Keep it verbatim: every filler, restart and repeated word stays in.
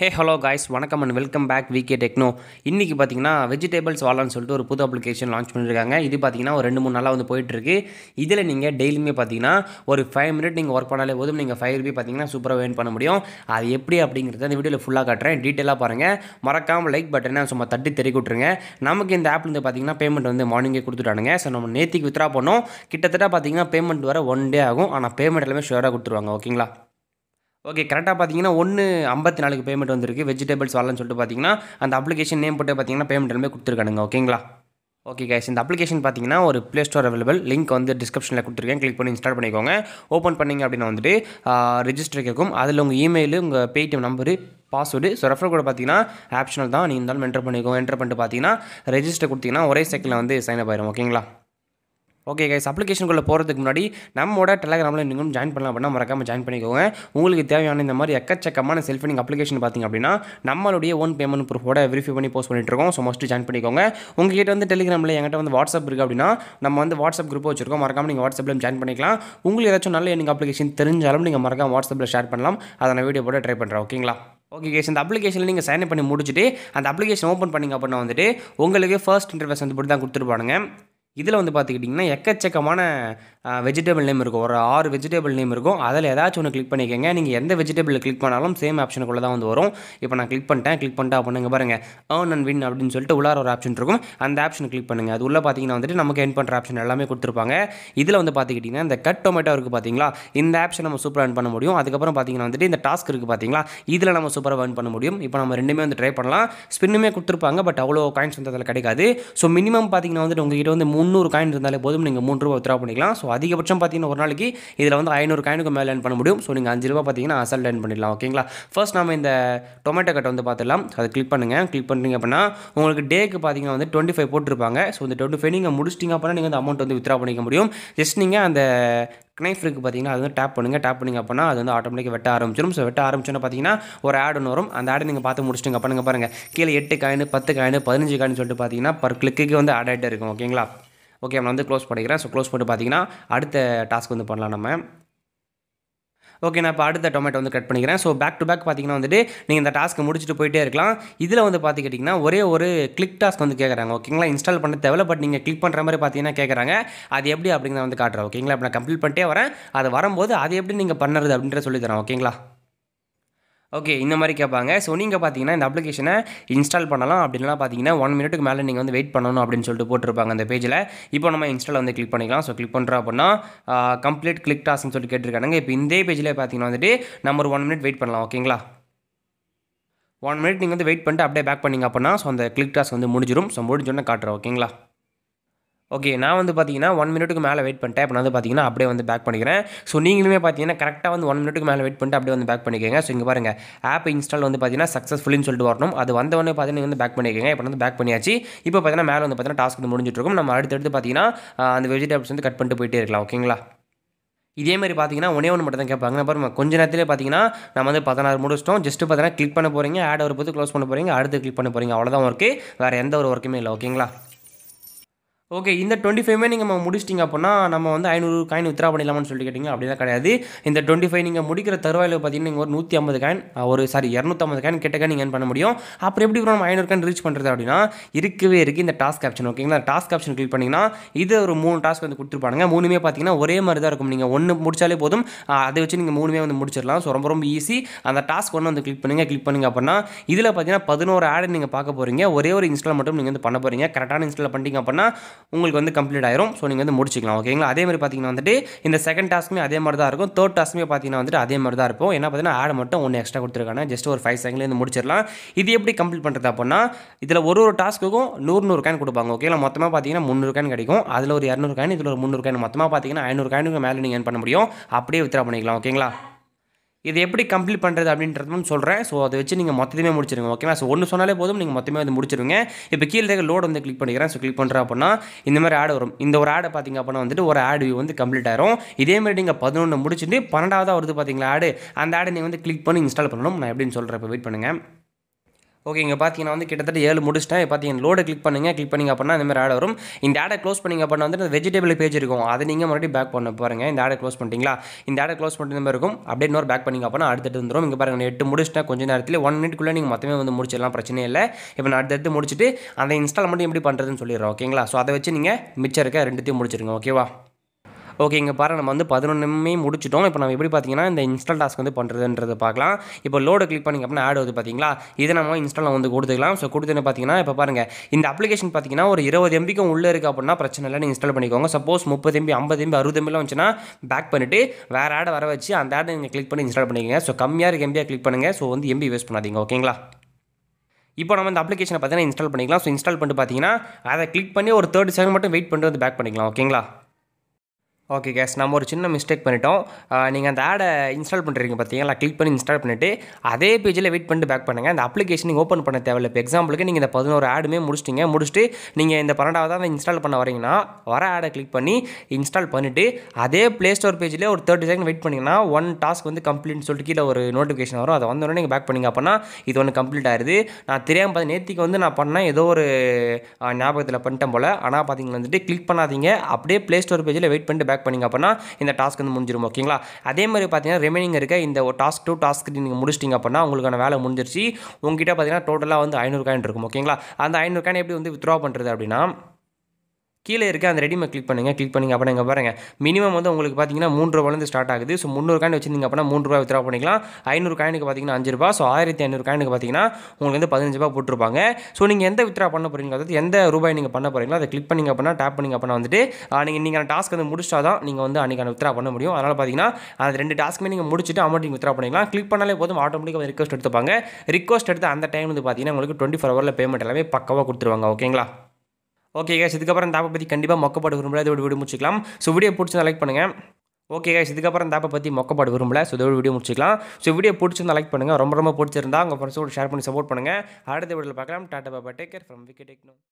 ஹே hello guys, வணக்கம் and welcome back VK Techno. இன்றைக்கி பார்த்தீங்கன்னா வெஜிடபிள்ஸ் வாலான்னு சொல்லிட்டு ஒரு புது அப்ளிகேஷன் லான்ச் பண்ணியிருக்காங்க. இது பார்த்தீங்கன்னா ஒரு ரெண்டு மூணு நாளாக வந்து போயிட்டுருக்கு. இதில் நீங்கள் டெய்லியுமே பார்த்தீங்கன்னா ஒரு ஃபைவ் மினிட் நீங்கள் ஒர்க் பண்ணாலே போதும், நீங்கள் ஃபைவ் ருபி பார்த்தீங்கன்னா சூப்பராக ஏர்ன் பண்ண முடியும். அது எப்படி அப்படிங்கிறத இந்த வீடியோவில் ஃபுல்லாக காட்டுறேன். டீட்டெயிலாக பாருங்கள். மறக்காமல் லைக் பட்டனை சும்மா தட்டி தெரிய விட்டுருங்க. நமக்கு இந்த ஆப்லேருந்து பார்த்தீங்கன்னா பேமெண்ட் வந்து மார்னிங்கே கொடுத்துட்டானுங்க. ஸோ நம்ம நேற்றுக்கு வித்ரா பண்ணோம். கிட்டத்தட்ட பார்த்தீங்கன்னா பேமெண்ட் வர ஒன் டே ஆகும். ஆனால் பேமெண்ட் எல்லாமே ஷுவராக கொடுத்துருவாங்க. ஓகேங்களா? ஓகே, கரெக்டாக பார்த்தீங்கன்னா ஒன்று ஐம்பத்தி நாலுக்கு பேமெண்ட் வந்துருக்கு. வெஜிடபிள்ஸ் வாலன்னு சொல்லிட்டு பார்த்தீங்கன்னா அந்த அப்ளிகேஷன் நேம் போட்டு பார்த்தீங்கன்னா பேமெண்ட் எல்லாமே கொடுத்துருக்கானுங்க. ஓகேங்களா? ஓகே கைஸ், இந்த அப்ளிகேஷன் பார்த்தீங்கன்னா ஒரு ப்ளே ஸ்டோர் அவைலபிள். லிங்க் வந்து டிஸ்கிரிப்ஷனில் கொடுத்துருக்கேன். கிளிக் பண்ணி இன்ஸ்டால் பண்ணிக்கோங்க. ஓப்பன் பண்ணிங்க அப்படின்னா வந்துட்டு ரெஜிஸ்டர் கேட்கும். அதில் உங்கள் இமெயில், உங்கள் Paytm number, password, so refer கூட பார்த்தீங்கன்னா ஆப்ஷனல் தான். நீ இருந்தாலும் என்டர் பண்ணிக்கோங்க. என்டர் பண்ணிட்டு பார்த்தீங்கன்னா ரெஜிஸ்டர் கொடுத்தீங்கன்னா ஒரே செகண்டில் வந்து சைன் அப் ஆயிடும். ஓகேங்களா? ஓகே கைஸ், அப்ளிகேஷனுக்குள்ளே போகிறதுக்கு முன்னாடி நம்மளோட டெலகிராமில் நீங்களும் ஜாயின் பண்ணலாம் அப்படின்னா மறக்காமல் ஜாயின் பண்ணிக்கோங்க. உங்களுக்கு தேவையான இந்த மாதிரி எக்கச்சக்கமான செல்ஃபினிங் அப்ளிகேஷன் பார்த்திங்க அப்படின்னா நம்மளுடைய ஓன் பேமெண்ட் ப்ரூஃபோட வெரிஃபை பண்ணி போஸ்ட் பண்ணிட்டு இருக்கோம். ஸோ மஸ்ட்டு ஜாயின் பண்ணிக்கோங்க. உங்கள்கிட்ட வந்து டெலிகிராமில் என்கிட்ட வந்து வாட்ஸ்அப் இருக்குது அப்படின்னா நம்ம வந்து வாட்ஸ்அப் குரூப் வச்சிருக்கோம். மறக்காமல் நீங்கள் வாட்ஸ்அப்பில் ஜாயின் பண்ணிக்கலாம். உங்களுக்கு ஏதாச்சும் நல்ல எனக்கு அப்ளிகேஷன் தெரிஞ்சாலும் நீங்கள் மறக்காமல் வாட்ஸ்அப்பில் ஷேர் பண்ணலாம். அதை நான் வீடியோ போட ட்ரை பண்ணுறேன். ஓகேங்களா? ஓகே கேஸ், இந்த அப்ளிகேஷனில் நீங்கள் சைன் பண்ணி முடிச்சுட்டு அந்த அப்ளிகேஷன் ஓப்பன் பண்ணிங்க அப்படின்னா வந்துட்டு உங்களுக்கு ஃபர்ஸ்ட் இன்டர்ஃபேஸ் வந்து இப்படி தான் கொடுத்துருப்பானுங்க. இதில் வந்து பார்த்துக்கிட்டிங்கன்னா எக்கச்சக்கமான வெஜிடபிள் நேம் இருக்கும். ஒரு ஆறு வெஜிடபிள் நேம் இருக்கும். அதில் ஏதாச்சும் ஒன்று கிளிக் பண்ணிக்கோங்க. நீங்கள் எந்த வெஜிடபிள் கிளிக் பண்ணாலும் சேம் ஆப்ஷனுக்குள்ளே தான் வந்து வரும். இப்போ நான் கிளிக் பண்ணிட்டேன். கிளிக் பண்ணிட்டா அப்படிங்க பாருங்கள், ஏர்ன் அண்ட் வின் அப்படின்னு சொல்லிட்டு உள்ளார ஒரு ஆப்ஷன் இருக்கும். அந்த ஆப்ஷன் கிளிக் பண்ணுங்கள். அது உள்ளே பார்த்தீங்கன்னா வந்துட்டு நமக்கு எர்ன் பண்ணுற ஆப்ஷன் எல்லாமே கொடுத்துருப்பாங்க. இதில் வந்து பார்த்துக்கிட்டிங்கன்னா இந்த கட் டொமேட்டோ இருக்குது பார்த்தீங்களா, இந்த ஆப்ஷன் நம்ம சூப்பராக earn பண்ண முடியும். அதுக்கப்புறம் பார்த்தீங்கன்னா வந்துட்டு இந்த டாஸ்க் இருக்குது பார்த்தீங்களா, இதில் நம்ம சூப்பராக earn பண்ண முடியும். இப்போ நம்ம ரெண்டுமே வந்து ட்ரை பண்ணலாம். ஸ்பின்னுமே கொடுத்துருப்பாங்க, பட் அவ்வளோ காயின்ஸ் வந்து அதில் கிடைக்காது. ஸோ மினிமம் பார்த்தீங்கன்னா வந்துட்டு உங்ககிட்ட வந்து முந்நூறு காயின் இருந்தாலே போதும், நீங்கள் மூணு ரூபா வித்ரா பண்ணிக்கலாம். ஸோ அதிகபட்சம் பார்த்தீங்கன்னா ஒரு நாளைக்கு இதில் வந்து ஐநூறு காயினுக்கு மேலே earn பண்ண முடியும். ஸோ நீங்கள் அஞ்சு ரூபா பார்த்தீங்கன்னா அசல் earn பண்ணிடலாம். ஓகேங்களா? ஃபர்ஸ்ட் நம்ம இந்த டொமேட்டோ கட்டை வந்து பார்த்துடலாம். அதை கிளிக் பண்ணுங்கள். கிளிக் பண்ணிங்க அப்படின்னா உங்களுக்கு டேக்கு பார்த்தீங்கன்னா வந்து டுவெண்ட்டி ஃபைவ் போட்டிருப்பாங்க. ஸோ இந்த டுவெண்ட்டி ஃபைவ் நீங்கள் முடிச்சிட்டிங்க அப்படின்னா நீங்கள் வந்து அமௌண்ட் வந்து வித்ரா பண்ணிக்க முடியும். ஜஸ்ட் நீங்கள் அந்த நைஃப் இருக்குது பார்த்தீங்கன்னா அது வந்து டேப் பண்ணுங்கள். டேப் பண்ணிங்க அப்படின்னா அது வந்து ஆட்டோமேட்டிக்காக வெட்ட ஆரம்பிச்சிடும். ஸோ வெட்ட ஆரம்பிச்சோன்னா பார்த்தீங்கன்னா ஒரு ஆட் ஒன்று வரும். அந்த ஆடை நீங்கள் பார்த்து முடிச்சிட்டிங்க பண்ணுங்க பாருங்கள், கீழே எட்டு காயின், பத்து காயின், பதினஞ்சு காயின் சொல்லிட்டு பார்த்தீங்கன்னா பர் கிளிக்கு வந்து ஆட் ஆகிட்டே இருக்கும். ஓகேங்களா? ஓகே, நான் வந்து க்ளோஸ் பண்ணிக்கிறேன். ஸோ க்ளோஸ் பண்ணிட்டு பார்த்தீங்கன்னா அடுத்த டாஸ்க் வந்து பண்ணலாம் நம்ம. ஓகே, நான் இப்போ அடுத்த டொமேட்டோ வந்து கட் பண்ணிக்கிறேன். ஸோ பேக் டு பேக் பார்த்தீங்கன்னா வந்துட்டு நீங்கள் இந்த டாஸ்க்கு முடிச்சுட்டு போயிட்டே இருக்கலாம். இதில் வந்து பார்த்துக்கிட்டிங்கன்னா ஒரே ஒரு கிளிக் டாஸ்க் வந்து கேட்குறாங்க. ஓகேங்களா? இன்ஸ்டால் பண்ண தேவை, பட் நீங்கள் கிளிக் பண்ணுற மாதிரி பார்த்தீங்கன்னா கேட்குறாங்க. அது எப்படி அப்படிங்கிறத வந்து காட்டுறேன். ஓகேங்களா? இப்போ நான் கம்ப்ளீட் பண்ணிட்டே வரேன். அது வரும்போது அது எப்படி நீங்கள் பண்ணுறது அப்படின்றத சொல்லி தரேன். ஓகேங்களா? ஓகே, இந்த மாதிரி கேட்பாங்க. ஸோ நீங்கள் பார்த்தீங்கன்னா இந்த அப்ளிகேஷனை இன்ஸ்டால் பண்ணலாம். அப்படின்லாம் பார்த்தீங்கன்னா ஒன் மினிட்டுக்கு மேலே நீங்கள் வந்து வெயிட் பண்ணணும் அப்படின்னு சொல்லிட்டு போட்டிருப்பாங்க அந்த பேஜில். இப்போ நம்ம இன்ஸ்டால் வந்து கிளிக் பண்ணிக்கலாம். ஸோ கிளிக் பண்ணுறோம் அப்படின்னா கம்ப்ளீட் கிளிக் டாஸ்க்னு சொல்லிட்டு கேட்டிருக்காங்க. இப்போ இந்த பேஜில் பார்த்தீங்கன்னா வந்துட்டு நம்ம ஒரு ஒன் மினிட் வெயிட் பண்ணலாம். ஓகேங்களா? ஒன் மினிட் நீங்கள் வந்து வெயிட் பண்ணிட்டு அப்படியே பேக் பண்ணிங்க அப்படின்னா ஸோ அந்த கிளிக் டாஸ்க் வந்து முடிஞ்சிடும். ஸோ முடிஞ்சோன்னே காட்டுறேன். ஓகேங்களா? ஓகே, நான் வந்து பார்த்தீங்கன்னா ஒன் மினிட்டுக்கு மேலே வெயிட் பண்ணிட்டேன். இப்போ நான் வந்து பார்த்தீங்கன்னா அப்படியே வந்து பேக் பண்ணிக்கிறேன். ஸோ நீங்களுமே பார்த்தீங்கன்னா கரெக்டாக வந்து ஒன் மினிட்டுக்கு மேலே வெயிட் பண்ணிட்டு அப்படியே வந்து பேக் பண்ணிக்கோங்க. ஸோ இங்கே பாருங்கள், ஆப் இன்ஸ்டால் வந்து பார்த்தீங்கன்னா சக்ஸஸ்ஃபுல்னு சொல்லிட்டு வரணும். அது வந்தவொடனே பார்த்தீங்கன்னா வந்து பேக் பண்ணிக்கோங்க. இப்போ வந்து பேக் பண்ணியாச்சு. இப்போ பார்த்தீங்கன்னா மேலே வந்து பார்த்தீங்கன்னா டாஸ்க் வந்து முடிஞ்சிட்டு இருக்கும். நம்ம அடுத்தடுத்து பார்த்தீங்கன்னா அந்த வெஜிடபிள்ஸ் வந்து கட் பண்ணிட்டு போயிட்டே இருக்கலாம். ஓகேங்களா? இதே மாதிரி பார்த்தீங்கன்னா ஒன்றே ஒன்று மட்டும் தான் கேட்பாங்க. பாருங்க, கொஞ்ச நேரத்திலே பார்த்தீங்கன்னா நம்ம வந்து பதினாறு முடிச்சிட்டோம். ஜஸ்ட்டு பார்த்தீங்கன்னா கிளிக் பண்ண போகிறீங்க, ஆட் ஒரு போது க்ளோஸ் பண்ண போகிறீங்க, அடுத்து கிளிக் பண்ண போகிறீங்க. அவ்வளோதான் ஒர்க்கு, வேறு எந்த ஒரு ஒர்க்குமே இல்லை. ஓகேங்களா? ஓகே, இந்த டுவெண்ட்டி ஃபைவ்மே நீங்கள் முடிச்சிட்டிங்க அப்படின்னா நம்ம வந்து ஐநூறு காயின் வித்ரா பண்ணிடலாம்னு சொல்லிட்டு கேட்டிங்க. அப்படிலாம் கிடையாது. இந்த டுவெண்ட்டி ஃபைவ் நீங்கள் முடிக்கிற தருவாயில் பார்த்தீங்கன்னா நீங்கள் ஒரு நூற்றி ஐம்பது காயின் ஒரு சாரி இரநூத்தம்பது காயின் கிட்டக்க நீங்கள் earn பண்ண முடியும். அப்புறம் எப்படி நம்ம ஐநூறு காயின் ரீச் பண்ணுறது அப்படின்னா இருக்கவே இருக்குது இந்த டாஸ்க் ஆப்ஷன். ஓகேங்களா? டாஸ்க் ஆப்ஷன் கிளிக் பண்ணிங்கன்னா இது ஒரு மூணு டாஸ்க் வந்து கொடுத்துருப்பாங்க. மூணுமே பார்த்தீங்கன்னா ஒரே மாதிரி தான் இருக்கும். நீங்கள் ஒன்று முடிச்சாலே போதும், அதை வச்சு நீங்கள் மூணுமே வந்து முடிச்சிடலாம். ஸோ ரொம்ப ரொம்ப ஈஸி. அந்த டாஸ்க் ஒன்று வந்து கிளிக் பண்ணுங்கள். கிளிக் பண்ணுங்க அப்படின்னா இதில் பார்த்தீங்கன்னா பதினோரு ஆட் நீங்கள் பார்க்க போகிறீங்க. ஒரே ஒரு இன்ஸ்டால் மட்டும் நீங்கள் வந்து பண்ண போகிறீங்க. கரெக்டான இன்ஸ்டால் பண்ணிட்டீங்க அப்படின்னா உங்களுக்கு வந்து கம்ப்ளீட் ஆயிரும். ஸோ நீங்கள் வந்து முடிச்சிக்கலாம். ஓகேங்களா? அதே மாதிரி பார்த்தீங்கன்னா வந்துட்டு இந்த செகண்ட் டாஸ்க்குமே அதே மாதிரி தான் இருக்கும். தேர்ட் டாஸ்க்குமே பார்த்தீங்கன்னா வந்துட்டு அதே மாதிரி தான் இருக்கும். என்ன பார்த்தீங்கன்னா ஆட் மட்டும் ஒன்று எக்ஸ்ட்ரா கொடுத்துருக்காங்க. ஜஸ்ட் ஒரு ஃபைவ் செகண்ட்ல வந்து முடிச்சிடலாம். இது எப்படி கம்ப்ளீட் பண்ணுறது அப்படின்னா இதில் ஒரு ஒரு டாஸ்க்குக்கும் நூறு நூறு காயின் கொடுப்பாங்க. ஓகேங்களா? மொத்தமாக பார்த்தீங்கன்னா முந்நூறு காயின் கிடைக்கும். அதில் ஒரு இரநூறு காயின், இதில் ஒரு முந்நூறு காயின், மொத்தமாக பார்த்தீங்கன்னா ஐநூறு காயினுக்கு மேலே நீங்கள் earn பண்ண முடியும். அப்படியே வித்ரா பண்ணிக்கலாம். ஓகேங்களா? இது எப்படி கம்ப்ளீட் பண்ணுறது அப்படின்றதும் சொல்கிறேன். ஸோ அதை வச்சு நீங்கள் மொத்தமே முடிச்சிருங்க. ஓகேவா? ஸோ ஒன்று சொன்னாலே போதும், நீங்கள் மொத்தமே வந்து முடிச்சிருங்க. இப்போ கீழே இருக்க லோட் வந்து கிளிக் பண்ணிக்கிறேன். ஸோ கிளிக் பண்ணுறேன் அப்படின்னா இந்த மாதிரி ஆட் வரும். இந்த ஒரு ஆடை பார்த்தீங்க அப்படின்னா வந்துட்டு ஒரு ஆட் வியூ வந்து கம்ப்ளீட் ஆயிரும். இதேமாதிரி நீங்கள் பதினொன்று முடிச்சுட்டு பன்னெண்டாவதாக வருது பார்த்தீங்களா ஆடு, அந்த ஆடை நீங்கள் வந்து கிளிக் பண்ணி இன்ஸ்டால் பண்ணணும். நான் எப்படின்னு சொல்கிறேன். இப்போ வெயிட் பண்ணுங்கள். ஓகே, இங்கே பார்த்தீங்கன்னா வந்து கிட்டத்தட்ட ஏழு முடிச்சிட்டேன். இப்போ பார்த்தீங்கன்னா லோடு கிளிக் பண்ணுங்க. கிளிக் பண்ணிங்க அப்படின்னா இந்த மாதிரி ஆட் வரும். இந்த ஆடை க்ளோஸ் பண்ணிங்க அப்படின்னா வந்து வெஜிடபிள் பேஜ் இருக்கும். அதை நீங்கள் மறுபடியும் பேக் பண்ண பாருங்கள். இந்த ஆடை க்ளோஸ் பண்ணிட்டீங்களா? இந்த ஆடை க்ளோஸ் பண்ணிட்டு இந்த மாதிரி இருக்கும். அப்படியே இன்னொரு பேக் பண்ணிங்க அப்படின்னா அடுத்தது வந்துடும். இங்கே பாருங்கள், எட்டு முடிச்சிட்டேன். கொஞ்சம் நேரத்தில் ஒன் மினிட்குள்ளே நீங்கள் மொத்தமே வந்து முடிச்சிடலாம், பிரச்சனை இல்லை. இப்போ நான் அடுத்தடுத்து முடிச்சுட்டு அந்த இன்ஸ்டால் மட்டும் எப்படி பண்ணுறதுன்னு சொல்லிடுறேன். ஓகேங்களா? ஸோ அதை வச்சு நீங்கள் மிச்சம் இருக்க ரெண்டுத்தையும் முடிச்சிருங்க. ஓகேவா? ஓகே, இங்கே பாருங்கள், நம்ம வந்து பதினொன்றுமே முடிச்சிட்டோம். இப்போ நம்ம எப்படி பார்த்தீங்கன்னா இந்த இன்ஸ்டால் டாஸ்க் வந்து பண்ணுறதுன்றதை பார்க்கலாம். இப்போ லோடு கிளிக் பண்ணிங்க அப்படின்னா ஆட் வருது பார்த்தீங்களா? இதை நம்ம இன்ஸ்டால் வந்து கொடுத்துக்கலாம். ஸோ கொடுத்துன்னு பார்த்தீங்கன்னா இப்போ பாருங்கள், இந்த அப்ளிகேஷன் பார்த்தீங்கன்னா ஒரு இருபது எம்பிக்கும் உள்ளே இருக்குது அப்படின்னா பிரச்சனை இல்லை, நீங்கள் இன்ஸ்டால் பண்ணிக்கோங்க. சப்போஸ் முப்பது எம்பி ஐம்பது எம்பி அறுபது எம்பிலாம் வந்துச்சுன்னா பேக் பண்ணிவிட்டு வேறு ஆடை வர வச்சு அந்த ஆடை நீங்கள் கிளிக் பண்ணி இன்ஸ்டால் பண்ணிக்கோங்க. ஸோ கம்மியாக இருக்க எம்பியாக கிளிக் பண்ணுங்கள். ஸோ வந்து எம்பி வேஸ்ட் பண்ணாதீங்க. ஓகேங்களா? இப்போ நம்ம இந்த அப்ளிகேஷனை பார்த்தீங்கன்னா இன்ஸ்டால் பண்ணிக்கலாம். ஸோ இன்ஸ்டால் பண்ணிட்டு பார்த்தீங்கன்னா அதை கிளிக் பண்ணி ஒரு தேர்ட்டி செகண்ட் மட்டும் வெயிட் பண்ணிட்டு வந்து பேக் பண்ணிக்கலாம். ஓகேங்களா? ஓகே கேஸ், நம்ம ஒரு சின்ன மிஸ்டேக் பண்ணிட்டோம். நீங்கள் அந்த ஆடை இன்ஸ்டால் பண்ணுறீங்க பார்த்தீங்களா? கிளிக் பண்ணி இன்ஸ்டால் பண்ணிவிட்டு அதே பேஜில் வெயிட் பண்ணிட்டு பேக் பண்ணுங்கள். அந்த அப்ளிகேஷன் நீங்கள் ஓப்பன் பண்ண தேவையில்லை. இப்போ எக்ஸாம்பிளுக்கு நீங்கள் இந்த பதினோரு ஆடுமே முடிச்சிட்டிங்க. முடிச்சுட்டு நீங்கள் இந்த பன்னெண்டாவது இன்ஸ்டால் பண்ண வரீங்கன்னா வர ஆடை கிளிக் பண்ணி இன்ஸ்டால் பண்ணிவிட்டு அதே ப்ளே ஸ்டோர் பேஜில் ஒரு தேர்ட்டி செகண்ட் வெயிட் பண்ணிங்கன்னா ஒன் டாஸ்க் வந்து கம்ப்ளீட்னு சொல்லிட்டு கீழே ஒரு நோட்டிஃபிகேஷன் வரும். அதை வந்தோடனே நீங்கள் பேக் பண்ணிங்க அப்படின்னா இது ஒன்று கம்ப்ளீட் ஆயிடுது. நான் தெரியாமல் பார்த்து நேற்றுக்கு வந்து நான் பண்ணேன், ஏதோ ஒரு ஞாபகத்தில் பண்ணிட்டேன் போல். ஆனால் பார்த்தீங்கன்னா வந்துட்டு கிளிக் பண்ணாதீங்க, அப்படியே ப்ளே ஸ்டோர் பேஜில் வெயிட் பண்ணிட்டு பேக் பண்ணிங்க அப்படின்னா இந்த டாஸ்க் வந்து முடிஞ்சிரும். ஓகேங்களா? அதே மாதிரி பார்த்தீங்கன்னா ரிமைனிங் இருக்க இந்த டாஸ்க் டூ டாஸ்க் நீங்கள் முடிச்சிட்டிங்க அப்படின்னா உங்களுக்கான வேலை முடிஞ்சிருச்சு. உங்ககிட்ட பார்த்தீங்கன்னா டோட்டலாக வந்து ஐநூறு காயின் இருக்கும். ஓகேங்களா? அந்த ஐநூறு காயின் எப்படி வந்து வித்ட்ரா பண்ணுறது அப்படின்னா கீழே இருக்க அந்த ரெடிமை கிளிக் பண்ணுங்கள். கிளிக் பண்ணிங்க அப்படின்னா இங்கே பாருங்கள், மினிமம் வந்து உங்களுக்கு பார்த்தீங்கன்னா மூன்று ரூபாயிலேருந்து ஸ்டார்ட் ஆகுது. ஸோ முந்நூறு காயின் வச்சிருந்தீங்க அப்படின்னா மூணு ரூபா வித்ரா பண்ணிக்கலாம். ஐநூறு காயினுக்கு பார்த்தீங்கன்னா அஞ்சு ரூபா. ஸோ ஆயிரத்தி ஐநூறு காயினுக்கு பார்த்தீங்கன்னா உங்களுக்கு வந்து பதினஞ்சு ரூபா போட்டிருப்பாங்க. ஸோ நீங்கள் எந்த வித்ரா பண்ண போகிறீங்களோ, அதாவது எந்த ரூபாய் நீங்கள் பண்ண போகிறீங்களோ அதை கிளிக் பண்ணிங்க அப்படின்னா டேப் பண்ணிங்க அப்படின்னா வந்துட்டு நீங்கள் நீங்கள் டாஸ்க் வந்து முடிச்சா தான் நீங்கள் வந்து அன்றைக்கான வித்ரா பண்ண முடியும். அதனால் பார்த்தீங்கன்னா அந்த ரெண்டு டாஸ்க்குமே நீங்கள் முடிச்சுட்டு அமௌண்ட் நீங்கள் வித்ரா பண்ணிக்கலாம். கிளிக் பண்ணாலே போதும், ஆட்டோமேட்டிக்காக ரிக்வஸ்ட் எடுத்துப்பாங்க. ரிக்வஸ்ட் எடுத்து அந்த டைம் வந்து பார்த்தீங்கன்னா உங்களுக்கு டுவெண்ட்டி ஃபோர் ஹவரில் பேமெண்ட் எல்லாமே பக்கவாக கொடுத்துருவாங்க. ஓகேங்களா? ஓகே கேஸ், இதுக்கப்புறம் இந்த ஆப்பை பற்றி கண்டிப்பாக மொக்கப்பட விரும்பல, இதோட வீடியோ முடிச்சிக்கலாம். ஸோ வீடியோ பிடிச்சிருந்தா லைக் பண்ணுங்கள். ஓகே கேஸ், இதுக்கப்புறம் இந்த ஆப்பை பற்றி மொக்கப்பட விரும்பல, ஸோ இதோட வீடியோ முடிச்சிக்கலாம். ஸோ வீடியோ பிடிச்சிருந்தா லைக் பண்ணுங்கள். ரொம்ப ரொம்ப பிடிச்சிருந்தா உங்கள் ஃப்ரெண்ட்ஸோட ஷேர் பண்ணி சப்போர்ட் பண்ணுங்கள். அடுத்த வீடியோவில் பார்க்கலாம். டாடா பாபா, take care from VK techno.